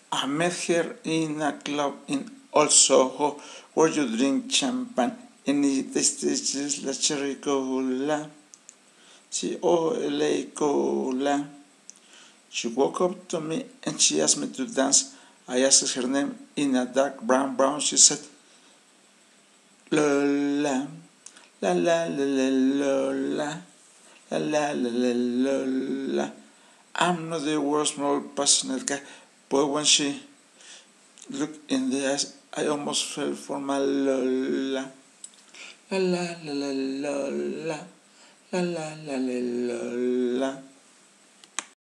I met her in a club in Old Soho, where you drink champagne and it tastes just like cherry cola. C-O-L-A cola. She walked up to me and she asked me to dance. I asked her name in a dark brown. She said, Lola, la la la la Lola, la la la la Lola. I'm not the world's most passionate guy, but when she looked in the eyes, I almost fell for my Lola. La la la la Lola, la la la la Lola.